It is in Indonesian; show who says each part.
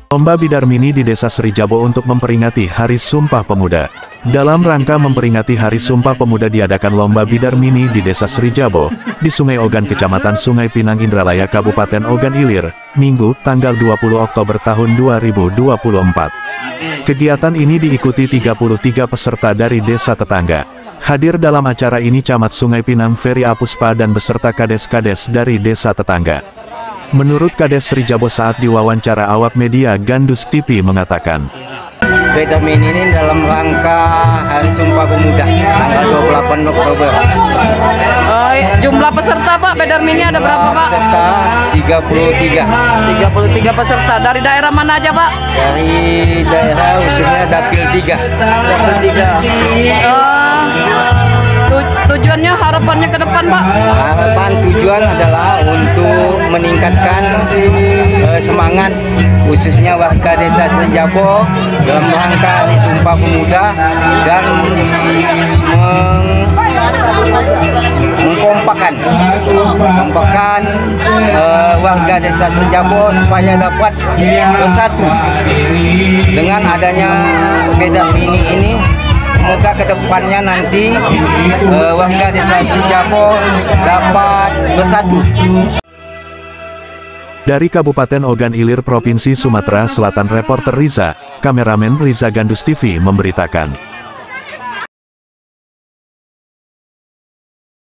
Speaker 1: Lomba Bidar Mini di Desa Srijabo untuk memperingati Hari Sumpah Pemuda. Dalam rangka memperingati Hari Sumpah Pemuda diadakan Lomba Bidar Mini di Desa Srijabo, di Sungai Ogan Kecamatan Sungai Pinang Indralaya Kabupaten Ogan Ilir, Minggu, tanggal 20 Oktober tahun 2024. Kegiatan ini diikuti 33 peserta dari desa tetangga. Hadir dalam acara ini Camat Sungai Pinang Ferry Apuspa dan beserta kades-kades dari desa tetangga. Menurut Kades Srijabo saat diwawancara awak media Gandus TV mengatakan,
Speaker 2: Bidar Mini ini dalam rangka Hari Sumpah Pemuda tanggal 28 Oktober.
Speaker 3: Jumlah peserta Pak Bidar Mini ada berapa Pak?
Speaker 2: Peserta 33.
Speaker 3: 33 peserta. Dari daerah mana aja Pak?
Speaker 2: Dari daerah khususnya Dapil 3.
Speaker 3: Dapil 3. Tujuannya, harapannya ke depan Pak?
Speaker 2: Harapan tujuan adalah untuk meningkatkan semangat khususnya warga desa Srijabo dalam rangka Hari Sumpah Pemuda dan mengkompakkan warga desa Srijabo supaya dapat bersatu. Dengan adanya Bidar Mini ini, semoga kedepannya nanti warga desa Srijabo dapat bersatu.
Speaker 1: Dari Kabupaten Ogan Ilir Provinsi Sumatera Selatan, reporter Riza, kameramen Riza Gandus TV memberitakan.